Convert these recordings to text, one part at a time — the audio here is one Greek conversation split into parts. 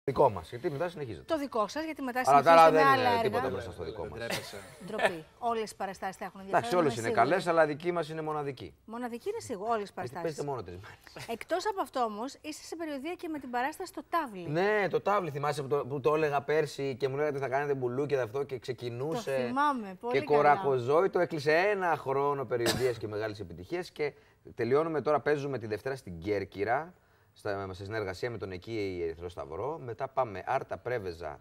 Δικό μας, γιατί μετά συνεχίζεται. Το δικό σας, γιατί μετά Αλλά συνεχίζετε τώρα με δεν άλλα είναι έργα. τίποτα μπροστά στο δικό μας. Ντροπή. Όλες οι παραστάσεις θα έχουν ενδιαφέρον. Εντάξει, όλες είναι καλές, αλλά δική μας είναι μοναδική. Μοναδική είναι σίγουρα, όλες οι παραστάσεις. Παίζετε μόνο 3 μέρες. Εκτός από αυτό όμως, είστε σε περιοδία και με την παράσταση στο Τάβλι. Ναι, το τάβλι θυμάσαι που το έλεγα πέρσι και μου λέγατε θα κάνετε μπουλούκι και αυτό και ξεκινούσε. Το θυμάμαι, πολύ και καλά. κορακοζόητο, έκλεισε 1 χρόνο περιοδίας και μεγάλες επιτυχίες και τελειώνουμε τώρα, παίζουμε τη Δευτέρα στην Κέρκυρα, σε συνεργασία με τον εκεί Ερυθρό Σταυρό. Μετά πάμε Άρτα Πρέβεζα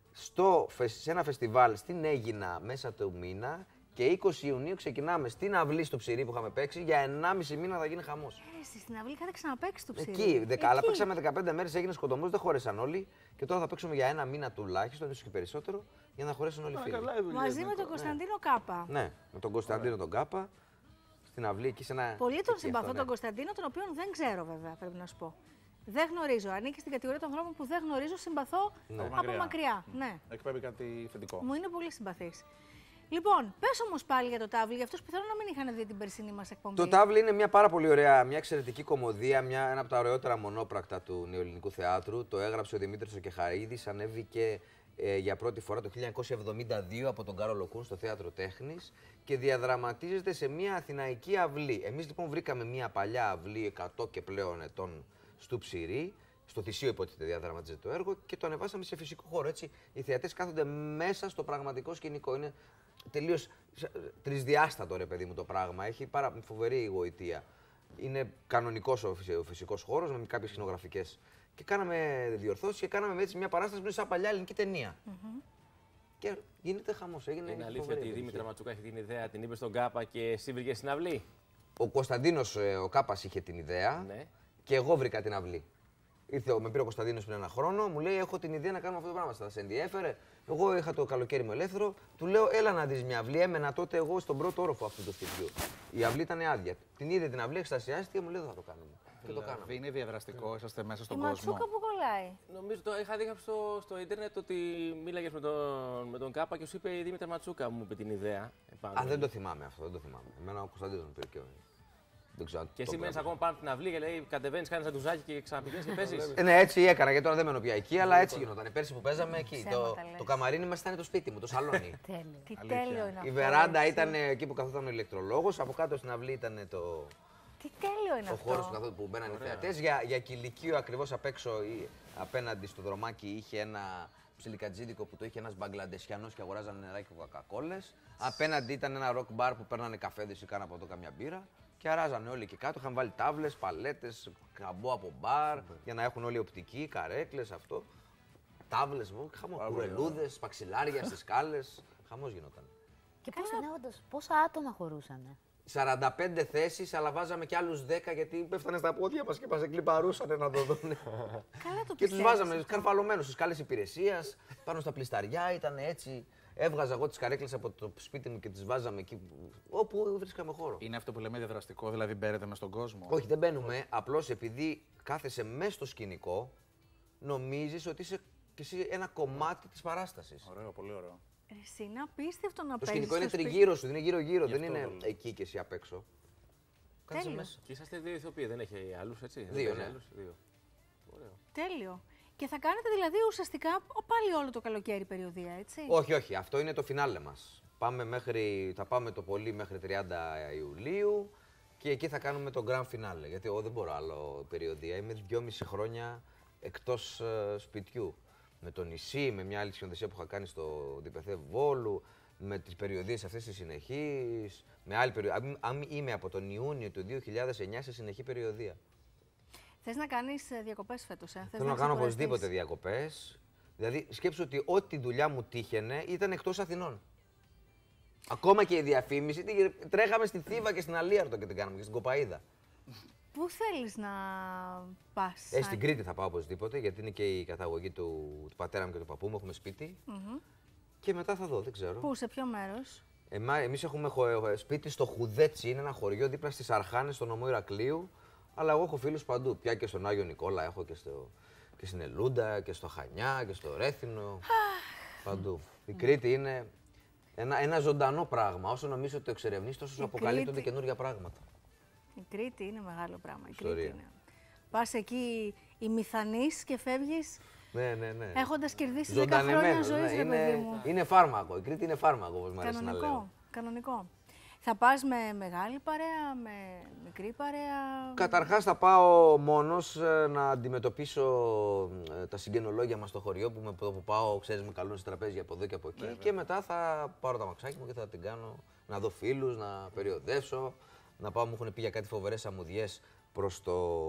σε ένα φεστιβάλ στην Αίγινα μέσα του μήνα και 20 Ιουνίου ξεκινάμε στην αυλή στο Ψηρή που είχαμε παίξει. Για 1,5 μήνα θα γίνει χαμός. Εσείς στην αυλή είχατε ξαναπαίξει το Ψηρή. Εκεί, αλλά παίξαμε 15 μέρες, έγινε σκοτωμός, δεν χώρεσαν όλοι. Και τώρα θα παίξουμε για 1 μήνα τουλάχιστον, ίσως και περισσότερο, για να χωρέσουν όλοι οι φίλοι. Μαζί με τον Κωνσταντίνο Κάπα. Ναι, με τον Κωνσταντίνο τον Κάπα. Στην αυλή εκεί σε ένα. Πολύ τον συμπαθώ τον Κωνσταντίνο, τον οποίο δεν ξέρω βέβαια, πρέπει να σου πω. Δεν γνωρίζω. Ανήκει στην κατηγορία των ανθρώπων που δεν γνωρίζω, συμπαθώ από μακριά. Ναι. Εκπέμπει κάτι θετικό. Μου είναι πολύ συμπαθής. Λοιπόν, πες όμως πάλι για το Τάβλι, για αυτούς που θέλουν να μην είχαν δει την περσινή μας εκπομπή. Το Τάβλι είναι μια πάρα πολύ ωραία, μια εξαιρετική κομμωδία, ένα από τα ωραιότερα μονόπρακτα του νεοελληνικού θεάτρου. Το έγραψε ο Δημήτρης ο Κεχαρίδης, ανέβηκε για πρώτη φορά το 1972 από τον Κάρολο Κούν στο Θέατρο Τέχνης και διαδραματίζεται σε μια αθηναϊκή αυλή. Εμείς λοιπόν βρήκαμε μια παλιά αυλή 100 και πλέον ετών στο Ψηρή, στο Θησίο υποτίθεται διαδραματίζεται το έργο και το ανεβάσαμε σε φυσικό χώρο. Έτσι οι θεατές κάθονται μέσα στο πραγματικό σκηνικό. Είναι τελείως τρισδιάστατο ρε παιδί μου το πράγμα, έχει φοβερή γοητεία. Είναι κανονικός ο φυσικός χώρος με κάποιες σκηνογραφικές. Και κάναμε διορθώσεις και κάναμε έτσι μια παράσταση που είναι σαν παλιά ελληνική ταινία. Και γίνεται χαμός. Είναι αλήθεια ότι η Δήμητρα Ματσούκα έχει την ιδέα, την είπε στον Κάπα και εσύ βρήκε στην αυλή. Ο Κωνσταντίνος ο Κάπας είχε την ιδέα και εγώ βρήκα την αυλή. Με πήρε ο Κωνσταντίνος πριν 1 χρόνο, μου λέει: έχω την ιδέα να κάνουμε αυτό το πράγμα. Θα σε ενδιέφερε. Εγώ είχα το καλοκαίρι μου ελεύθερο. Του λέω: έλα να δεις μια αυλή. Έμενα τότε εγώ στον πρώτο όροφο αυτού του σπιτιού. Η αυλή ήταν άδεια. Την είδε την αυλή, εξτασιάστηκε και μου λέει: θα το κάνουμε. Και το κάναμε. Είναι διαδραστικό, είσαστε μέσα στον η κόσμο. Ματσούκα που κολλάει. Νομίζω το είχα δει στο ίντερνετ ότι μίλαγες με τον Κάπα και σου είπε η Δήμητρα Ματσούκα, μου είπε την ιδέα. Δεν το θυμάμαι αυτό, δεν το θυμάμαι. Εμένα ο Κωνσταντίνος μου πήρε και και εσύ μένεις ακόμα πάνω από την αυλή και λέει κατεβαίνεις, κάνεις ένα ντουζάκι και ξαναπηγαίνεις και παίζεις. Ναι, έτσι έκανα γιατί τώρα δεν μένω πια εκεί, αλλά έτσι γινόταν. Πέρσι που παίζαμε εκεί. Το καμαρίνι μας ήταν το σπίτι μου, το σαλόνι. Τι τέλειο είναι αυτό. Η βεράντα ήταν εκεί που καθόταν ο ηλεκτρολόγος, από κάτω στην αυλή ήταν το. Τι τέλειο είναι αυτό. Ο χώρος που μπαίνανε οι θεατές. Για κηλικείο ακριβώς απ' έξω απέναντι στο δρομάκι είχε ένα ψιλικατζίδικο που το είχε ένας Μπαγκλαντεσιανός και αγοράζανε νεράκι και κοκακόλες. Απέναντι ήταν ένα ροκ μπαρ που παίρνανε καφέδες ή κάνα από εδώ καμιά μπύρα. Και αράζανε όλοι εκεί κάτω. Είχαν βάλει τάβλες, παλέτες, καμπό από μπαρ για να έχουν όλοι οπτικοί, καρέκλες, αυτό. Τάβλες, κουρελούδες, παξιλάρια στις σκάλες. Χαμός γινόταν. Και πόσα άτομα χωρούσανε. 45 θέσεις, αλλά βάζαμε κι άλλους 10 γιατί πέφτανε στα πόδια μας και μας εκλιπαρούσανε να το δουν. Καλά το και τους βάζαμε καρφαλωμένους στις σκάλες υπηρεσίας, πάνω στα πλισταριά, ήταν έτσι. Έβγαζα εγώ τις καρέκλες από το σπίτι μου και τις βάζαμε εκεί όπου βρίσκαμε χώρο. Είναι αυτό που λέμε διαδραστικό, δηλαδή μπαίνετε μες στον κόσμο. Όχι, δεν μπαίνουμε. Απλώς επειδή κάθεσαι μέσα στο σκηνικό, νομίζεις ότι είσαι κι εσύ ένα κομμάτι της παράστασης. Ωραίο, πολύ ωραίο. Εσύ είναι απίστευτο να παίζεις. Το σκηνικό είναι τριγύρω σου, είναι γύρω-γύρω, δεν είναι εκεί και εσύ απ' έξω. Τέλειο. Και είσαστε 2 ηθοποιοί, δεν έχει άλλους, έτσι. 2, ναι. Τέλειο. Και θα κάνετε δηλαδή ουσιαστικά πάλι όλο το καλοκαίρι περιοδία, έτσι. Όχι, αυτό είναι το φινάλε μας. Θα πάμε το πολύ μέχρι 30 Ιουλίου και εκεί θα κάνουμε το grand finale. Γιατί εγώ δεν μπορώ άλλο περιοδία. Είμαι 2,5 χρόνια εκτός σπιτιού. Με το νησί, με μια άλλη σκηνοθεσία που είχα κάνει στο ΔΠΘ Βόλου, με τις περιοδίες αυτές τις συνεχείς, με άλλη περιοδία. Αν είμαι από τον Ιούνιο του 2009 σε συνεχή περιοδία. Θες να κάνεις διακοπές φέτος, Θέλω να κάνω οπωσδήποτε διακοπές. Δηλαδή, σκέψου ότι ό,τι δουλειά μου τύχαινε ήταν εκτός Αθηνών. Ακόμα και η διαφήμιση, τρέχαμε στη Θήβα και στην Αλίαρτο και την κάναμε και στην Κοπαΐδα. Πού θέλεις να πας? Στην Κρήτη θα πάω οπωσδήποτε, γιατί είναι και η καταγωγή του πατέρα μου και του παππού μου, έχουμε σπίτι. Και μετά θα δω, δεν ξέρω. Πού, σε ποιο μέρος? Εμείς έχουμε σπίτι στο Χουδέτσι, είναι ένα χωριό δίπλα στις Αρχάνες, στο νομό Ηρακλείου. Αλλά εγώ έχω φίλους παντού. Πια και στον Άγιο Νικόλα έχω και στην Ελούντα και στο Χανιά και στο Ρέθινο. Παντού. Η Κρήτη είναι ένα ζωντανό πράγμα. Όσο νομίζω ότι το εξερευνείς, τόσο σου αποκαλύπτονται καινούργια πράγματα. Η Κρήτη είναι μεγάλο πράγμα. Η Κρήτη είναι. Πας εκεί ημιθανής και φεύγεις Ναι. Έχοντας κερδίσει 10 χρόνια ζωής, ρε παιδί μου. Είναι φάρμακο. Η Κρήτη είναι φάρμακο, όπως μου αρέσει να λέω. Κανονικό. Θα πας με μεγάλη παρέα, με μικρή παρέα? Καταρχάς θα πάω μόνος να αντιμετωπίσω τα συγγενολόγια μας στο χωριό που πάω, ξέρεις, με καλούν σε τραπέζια από εδώ και από εκεί. Και μετά θα πάρω τα μαξάκι μου και θα την κάνω να δω φίλους, να περιοδεύσω. Να πάω, μου έχουν πει για κάτι φοβερές αμμουδιές προς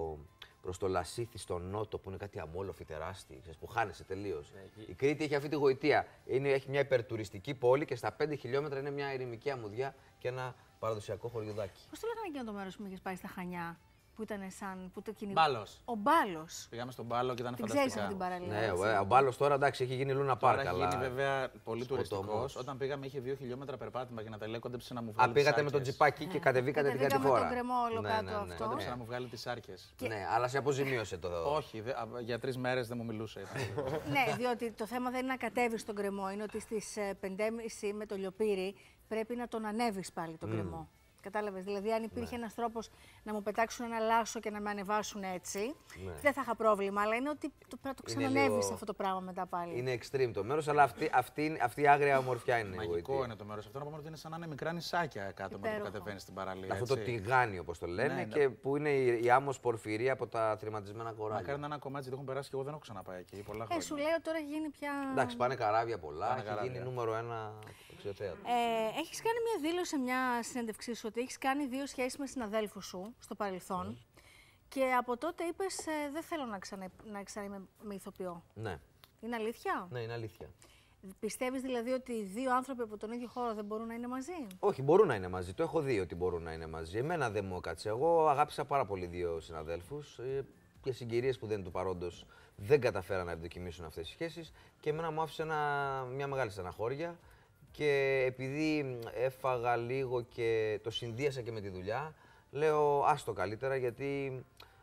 το Λασίθι, στο νότο, που είναι κάτι αμόλοφοι τεράστιοι, που χάνεσαι τελείως. Η Κρήτη έχει αυτή τη γοητεία. Έχει μια υπερτουριστική πόλη και στα 5 χιλιόμετρα είναι μια ειρημική αμμουδιά και ένα παραδοσιακό χωριουδάκι. Πώς το λέγανε εκείνο το μέρος που είχες πάει στα Χανιά, που ήταν σαν. Που το Μπάλος. Ο Μπάλος. Πήγαμε στον Μπάλο και ήταν Την φανταστικά. ξέρεις αυτή την παραλία? Ναι, ο Μπάλος τώρα εντάξει έχει γίνει Λούνα Πάρκ. Έχει γίνει βέβαια πολύ τουριστικός. Όταν πήγαμε είχε 2 χιλιόμετρα περπάτημα και να τελέκοντεψε να μου βγάλει. Πήγατε με τον τζιπάκι και κατεβήκατε την κατηφόρα. Με τον κρεμό όλο κάτω αυτό. Κόντεψε να μου βγάλει τις άρκες. Ναι, αλλά σε αποζημίωσε το. Όχι, για 3 μέρες δεν μου μιλούσε. Ναι, διότι το θέμα δεν είναι να κατέβεις στον κρεμό, είναι ότι στις 5:30 με το λιοπύρι πρέπει να τον ανέβεις πάλι τον κρεμό. Κατάλαβες, δηλαδή αν υπήρχε ένας τρόπος να μου πετάξουν ένα λάσο και να με ανεβάσουν έτσι, δεν θα είχα πρόβλημα, αλλά είναι ότι πρέπει να το ξανανέβεις αυτό το πράγμα μετά πάλι. Είναι extreme το μέρος, αλλά αυτή η άγρια ομορφιά είναι. Μαγικό είναι το μέρος αυτό, να πούμε ότι είναι σαν να είναι μικρά νησάκια κάτω με το που κατεβαίνεις στην παραλία. Αυτό το τηγάνι όπως το λένε και που είναι η άμμος πορφυρία από τα θρηματισμένα κοράλια. Μακάρι να είναι ένα κομμάτι, το έχουν περάσει και εγώ δεν έχω ξαναπάει εκεί πολλά χρόνια. Σου λέω τώρα έχει γίνει πια. Εντάξει, πάνε καράβια πολλά, έχει γίνει νούμερο 1 αξιοθέατο. Έχεις κάνει μια δήλωση σε μια συνέντευξή σου ότι έχεις κάνει 2 σχέσεις με συναδέλφους σου στο παρελθόν και από τότε είπες δεν θέλω να ξαναείμαι με ηθοποιό. Ναι. Είναι αλήθεια? Ναι, είναι αλήθεια. Πιστεύεις δηλαδή ότι 2 άνθρωποι από τον ίδιο χώρο δεν μπορούν να είναι μαζί? Όχι, μπορούν να είναι μαζί. Το έχω δει ότι μπορούν να είναι μαζί. Εμένα δεν μου έκατσε. Εγώ αγάπησα πάρα πολύ 2 συναδέλφους και συγκυρίες που δεν είναι του παρόντος δεν καταφέραν να ευδοκιμήσουν αυτές τις σχέσεις και εμένα μου άφησε μια μεγάλη στεναχώρια. Και επειδή έφαγα λίγο και το συνδύασα και με τη δουλειά, λέω άστο καλύτερα γιατί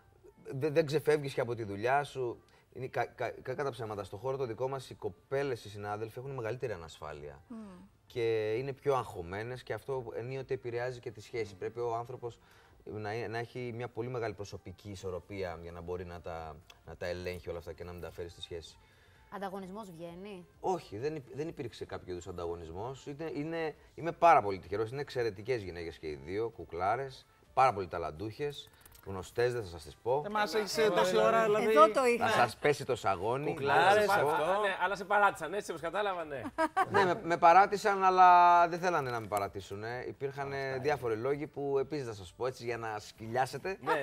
δεν ξεφεύγεις και από τη δουλειά σου. Κακά τα ψέματα, στο χώρο το δικό μας οι κοπέλες, οι συνάδελφοι έχουν μεγαλύτερη ανασφάλεια και είναι πιο αγχωμένες και αυτό ενίοτε επηρεάζει και τη σχέση. Πρέπει ο άνθρωπος να έχει μια πολύ μεγάλη προσωπική ισορροπία για να μπορεί να τα ελέγχει όλα αυτά και να μην τα φέρει στη σχέση. Ανταγωνισμός βγαίνει? Όχι, δεν υπήρξε κάποιο είδους ανταγωνισμός. Είμαι πάρα πολύ τυχερός. Είναι εξαιρετικές γυναίκες και οι 2, κουκλάρες, πάρα πολύ ταλαντούχες, γνωστές, δεν θα σας τις πω. Μας έχεις τόση ώρα, δηλαδή. Εδώ το είχα. Θα σας πέσει το σαγόνι. Κουκλάρες αυτό. Ναι, αλλά σε παράτησαν έτσι όπως κατάλαβα, ναι. Ναι, με παράτησαν, αλλά δεν θέλανε να με παρατήσουν. Υπήρχαν διάφοροι λόγοι που επίσης θα σας πω έτσι για να σκυλιάσετε. Ναι.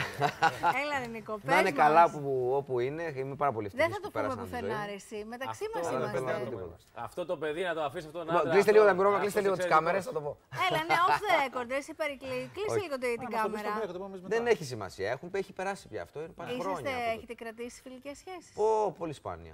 Έλα, Νίκο, πες Να είναι μας. καλά όπου είναι. Είμαι πάρα πολύ ευτυχής. Δεν θα το πούμε πουθενά, ρε εσύ. Μεταξύ μας δεν θέλω να είμαστε. πω τίποτα. Αυτό το παιδί να το αφήσει αυτόν τον άντρα. Κλείστε λίγο τα μπρόμα, κλείστε λίγο τις κάμερες, θα το πω. Έλα, ναι, off the record, εσύ περικλεί. Κλείσε λίγο την κάμερα. Δεν έχει σημασία. Έχει περάσει πια αυτό. Υπάρχουν χρόνια. Έχετε κρατήσει φιλικές σχέσεις? Πολύ σπάνια.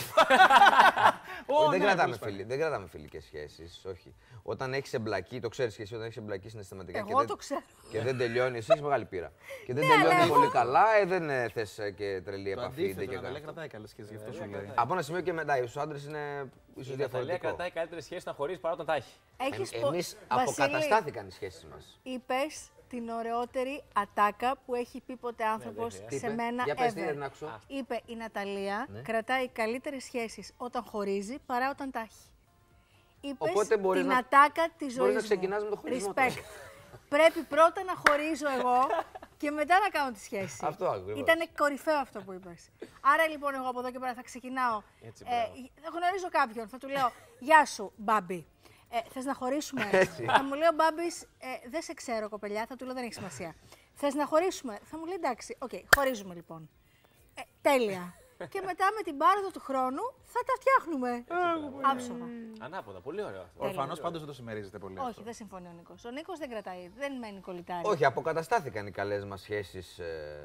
Δεν κρατάμε φιλικές σχέσεις, όχι. Όταν έχεις εμπλακεί, το ξέρεις και εσύ, όταν έχεις εμπλακεί συναισθηματικά και δεν τελειώνει, εσύ έχεις μεγάλη πείρα. Και δεν τελειώνει πολύ καλά, δεν θες και τρελή επαφή. Το Ναταλία κρατάει καλές σχέσεις, γι' αυτό σου λέει. Από ένα σημείο και μετά, στους άντρες είναι ίσως διαφορετικό. Η Ναταλία κρατάει καλύτερες σχέσεις να χωρίζει παρά όταν τα έχει. Εμείς αποκαταστάθηκαν οι σχέσεις μας. Είπες την ωραιότερη ατάκα που έχει πει ποτέ άνθρωπος σε μένα ever. Είπε η Ναταλία κρατάει καλύτερες σχέσεις όταν χωρίζει παρά όταν τα έχει. Είπες την ατάκα της ζωής μου. Μπορείς να ξεκινάς με το χωρισμό. Πρέπει πρώτα να χωρίζω εγώ και μετά να κάνω τη σχέση. Αυτό ακριβώς. Ήτανε κορυφαίο αυτό που είπες. Άρα λοιπόν εγώ από εδώ και πέρα θα ξεκινάω. Γνωρίζω κάποιον, θα του λέω «Γεια σου, Μπάμπη. Θες να χωρίσουμε?» Θα μου λέει ο Μπάμπης «Δεν σε ξέρω, κοπελιά», θα του λέω «Δεν έχει σημασία». «Θες να χωρίσουμε?» Θα μου λέει «Εντάξει, οκ, χωρίζουμε λοιπόν». Τέλεια. Και μετά με την πάροδο του χρόνου θα τα φτιάχνουμε. Άψογα. Ανάποδα, πολύ ωραίο αυτό. Ο ορφανός πάντως δεν το συμμερίζεται πολύ. Όχι, δεν συμφωνεί ο Νίκος. Ο Νίκος δεν κρατάει, δεν μένει κολλητάρι. Όχι, αποκαταστάθηκαν οι καλές μας σχέσεις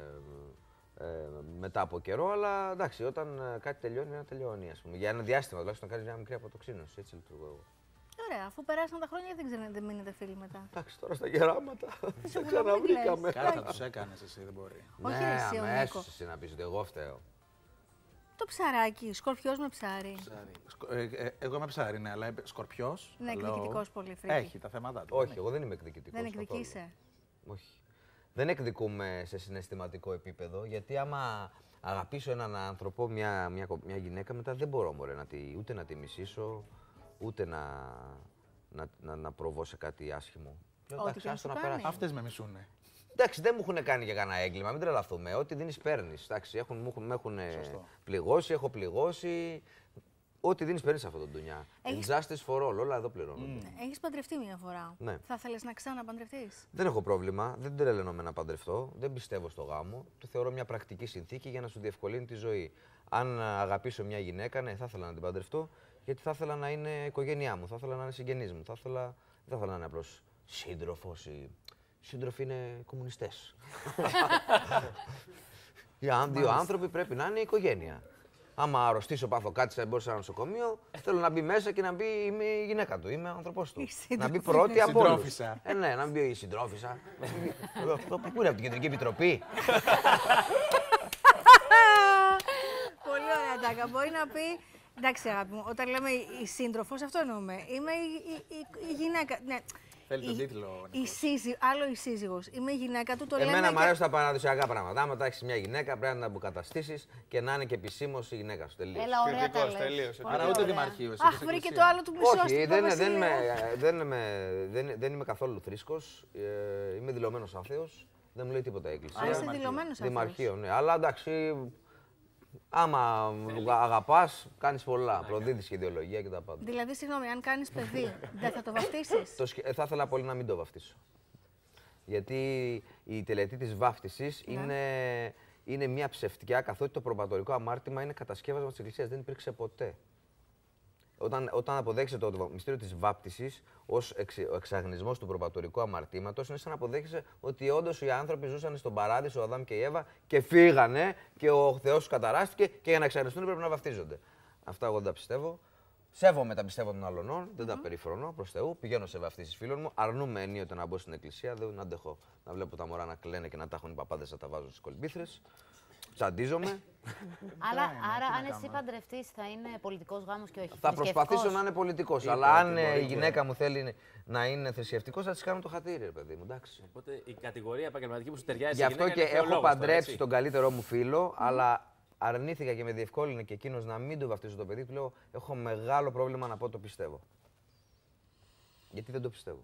μετά από καιρό, αλλά εντάξει, όταν κάτι τελειώνει, να τελειώνει. Ας πούμε. Για ένα διάστημα τουλάχιστον να κάνει μια μικρή αποτοξίνωση. Έτσι λειτουργώ εγώ. Ωραία, αφού περάσαν τα χρόνια, δεν μείνετε φίλοι μετά. Εντάξει, τώρα στα γεράματα δεν ξαναβρήκαμε. Κάτι θα τους έκανες εσύ, δεν μπορεί. Όχι, εσύ, ο Νίκο. αμέσως εσύ να πεις ότι εγώ φταίω. Το ψαράκι, σκορπιός με ψάρι. Εγώ είμαι ψάρι, ναι, αλλά σκορπιός. Είναι εκδικητικός πολύ, Φρίκη. Έχει τα θέματα του. Όχι, εγώ δεν είμαι εκδικητικός. Δεν εκδικείσαι. Όχι. δεν εκδικούμε σε συναισθηματικό επίπεδο, γιατί άμα αγαπήσω έναν άνθρωπο, μια γυναίκα, μετά δεν μπορώ ούτε να τη μισήσω, ούτε να προβώ σε κάτι άσχημο. Ό,τι και να σου κάνει. Αυτές με μισούνε. Εντάξει, δεν μου έχουν κάνει για κανένα έγκλημα, μην τρελαθούμε. Ό,τι δίνεις παίρνεις. Με έχουν πληγώσει, έχω πληγώσει. Ό,τι δίνεις παίρνεις σε αυτό το ντουνιά. Justice for all, όλα εδώ πληρώνονται. Έχεις παντρευτεί μια φορά. Ναι. Θα ήθελες να ξαναπαντρευτείς? Δεν έχω πρόβλημα, δεν τρελαίνομαι να παντρευτώ, δεν πιστεύω στο γάμο. Το θεωρώ μια πρακτική συνθήκη για να σου διευκολύνει τη ζωή. Αν αγαπήσω μια γυναίκα, ναι, θα ήθελα να την παντρευτώ, γιατί θα ήθελα να είναι οικογένειά μου, θα ήθελα να είναι συγγενής μου, δεν θα ήθελα να είναι απλώς σύντροφος. Οι σύντροφοι είναι κομμουνιστές. Δύο άνθρωποι πρέπει να είναι οικογένεια. Άμα αρρωστήσω, πάθω κάτι, θα μπω σε ένα νοσοκομείο, θέλω να μπει μέσα και να μπει είμαι η γυναίκα του, είμαι ο άνθρωπός του. Να μπει πρώτη από όλους. Ναι, να μπει η συντρόφισσα. Πού είναι, από την Κεντρική Επιτροπή? Πολύ ωραία, Τάκα. Μπορεί να πει, εντάξει αγάπη μου, όταν λέμε η σύντροφος, αυτό εννοούμε. Είμαι η γυναίκα. Ναι. Θέλει τον τίτλο. Άλλο η σύζυγος. Είμαι η γυναίκα του, το λέμε. Εμένα μου αρέσουν τα παραδοσιακά πράγματα. Άμα τα έχεις μια γυναίκα, πρέπει να την αποκαταστήσεις και να είναι και επισήμως η γυναίκα σου. Τελείως. Έλα, ωραία τα λες. Άρα ούτε δημαρχείο. Αχ, βρήκε το άλλο του μισό. Όχι, δεν είμαι καθόλου θρήσκος. Είμαι δηλωμένος άθεος. Δεν μου λέει τίποτα η Εκκλησία. Είσαι δηλωμένος άθεος. Δημαρχείο, ναι. Αλλά εντάξει, άμα αγαπάς, κάνεις πολλά. Προδίδεις και ιδεολογία και τα πάντα. Δηλαδή, συγγνώμη, αν κάνεις παιδί, δεν θα το βαφτίσεις? Θα ήθελα πολύ να μην το βαφτίσω. Γιατί η τελετή της βάφτισης είναι μια ψευτικιά, καθότι το προπατορικό αμάρτημα είναι κατασκεύασμα της Εκκλησίας. Δεν υπήρξε ποτέ. Όταν αποδέχεσαι το μυστήριο της βάπτισης ως ο εξαγνισμός του προπατορικού αμαρτήματος, είναι σαν να αποδέχεσαι ότι όντως οι άνθρωποι ζούσαν στον παράδεισο, ο Αδάμ και η Εύα, και φύγανε και ο Θεός τους καταράστηκε και για να εξαγνιστούν πρέπει να βαφτίζονται. Αυτά εγώ δεν τα πιστεύω. Σέβομαι τα πιστεύω των αλωνών, δεν τα περιφρονώ προς Θεού. Πηγαίνω σε βαφτίσεις φίλων μου. Αρνούμαι ενίοτε να μπω στην εκκλησία. Δεν αντέχω να βλέπω τα μωρά να κλαίνε και να τα έχουν οι παπάδες να τα βάζουν στις κολυμπήθρες. Τσαντίζομαι. Άρα, αν εσύ παντρευτείς, θα είναι πολιτικός γάμος και όχι Θα προσπαθήσω να είναι πολιτικός. Αλλά αν η γυναίκα μου θέλει να είναι θρησκευτικός, θα της κάνω το χατήρι, παιδί μου. Εντάξει. Οπότε η κατηγορία επαγγελματική που σου ταιριάζει. Γι' αυτό και έχω παντρέψει τον καλύτερό μου φίλο, αλλά αρνήθηκα και με διευκόλυνε και εκείνος να μην του βαφτίσω το παιδί. Του λέω: έχω μεγάλο πρόβλημα να πω το πιστεύω. Γιατί δεν το πιστεύω.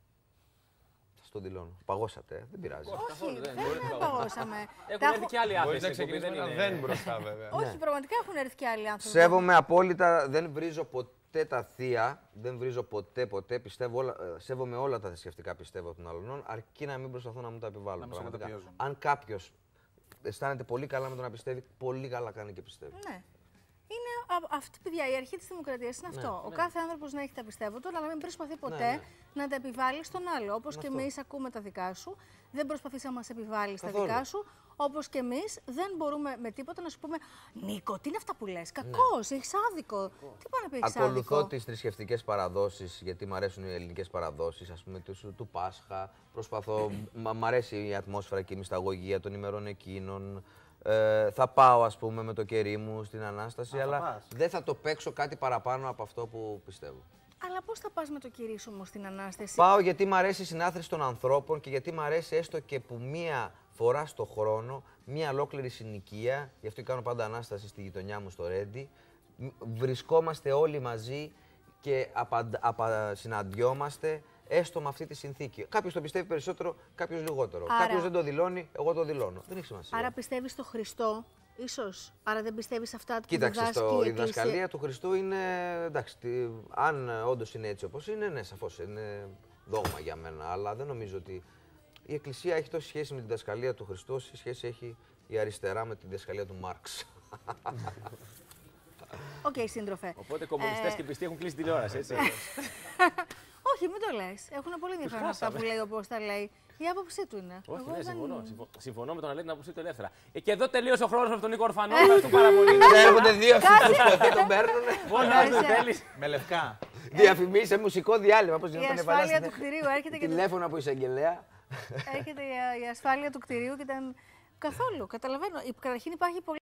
Το δηλώνω. Παγώσατε, δεν πειράζει. Όχι, δεν παγώσαμε. Έχουν έρθει και άλλοι άνθρωποι. Δεν μπροστά, βέβαια. Όχι, πραγματικά έχουν έρθει και άλλοι άνθρωποι. Σέβομαι απόλυτα, δεν βρίζω ποτέ τα θεία, δεν βρίζω ποτέ, σέβομαι όλα τα θρησκευτικά πιστεύω των αλωνών, αρκεί να μην προσπαθούν να μου τα επιβάλλουν. Αν κάποιος αισθάνεται πολύ καλά με το να πιστεύει, πολύ καλά κάνει και πιστεύει. Ναι. Είναι αυτή, παιδιά, η αρχή της δημοκρατίας είναι αυτό. Ο κάθε άνθρωπος να έχει τα πιστεύω του, αλλά να μην προσπαθεί ποτέ να τα επιβάλλει στον άλλο. Όπως και εμείς ακούμε τα δικά σου, δεν προσπαθείς να μας επιβάλλεις τα δικά σου. Όπως και εμείς δεν μπορούμε με τίποτα να σου πούμε Νίκο, τι είναι αυτά που λες, κακός, έχεις άδικο. Τι πάει να πει, έχεις άδικο? Ακολουθώ τις θρησκευτικές παραδόσεις, γιατί μου αρέσουν οι ελληνικές παραδόσεις, ας πούμε του Πάσχα. Προσπαθώ, μ' αρέσει η ατμόσφαιρα και η μυσταγωγία των ημερών εκείνων. Θα πάω, ας πούμε, με το κερί μου στην Ανάσταση, αλλά δεν θα το παίξω κάτι παραπάνω από αυτό που πιστεύω. Αλλά πώς θα πας με το κερί σου όμως στην Ανάσταση? Πάω γιατί μ' αρέσει η συνάθρηση των ανθρώπων και γιατί μ' αρέσει έστω και που μία φορά στο χρόνο, μία ολόκληρη συνοικία, γι' αυτό κάνω πάντα Ανάσταση στη γειτονιά μου στο Ρέντι, βρισκόμαστε όλοι μαζί και συναντιόμαστε έστω με αυτή τη συνθήκη. Κάποιος το πιστεύει περισσότερο, κάποιος λιγότερο. Κάποιος δεν το δηλώνει, εγώ το δηλώνω. Δεν έχει σημασία. Άρα πιστεύεις στο Χριστό, ίσως. Άρα δεν πιστεύεις αυτά που διδάσκει η διδασκαλία του Χριστού είναι. Εντάξει, αν όντως είναι έτσι όπως είναι, ναι, σαφώς είναι δόγμα για μένα. Αλλά δεν νομίζω ότι η Εκκλησία έχει τόση σχέση με τη διδασκαλία του Χριστού, όση σχέση έχει η αριστερά με τη διδασκαλία του Μάρξ. Οκ, σύντροφε. Οπότε κομμουνιστές και πιστοί έχουν κλείσει τηλεόραση, έτσι. Όχι, μην το λες. Έχουν πολύ ενδιαφέρον αυτά που λέει όπως τα λέει. Η άποψή του είναι. Όχι, ναι, συμφωνώ με τον να λέει την άποψή του ελεύθερα. Και εδώ τελείωσε ο χρόνος με τον Νίκο Ορφανό. Ευχαριστώ πάρα πολύ. Έρχονται δύο αυτούς που τον παίρνουνε. Μόνο αν θέλεις. Με λευκά. Διαφημίσεις σε μουσικό διάλειμμα. Η ασφάλεια του κτηρίου έρχεται και. Τηλέφωνα από εισαγγελέα. Έρχεται η ασφάλεια του κτηρίου και ήταν. Καθόλου, καταλαβαίνω. Καταρχήν υπάρχει πολύ.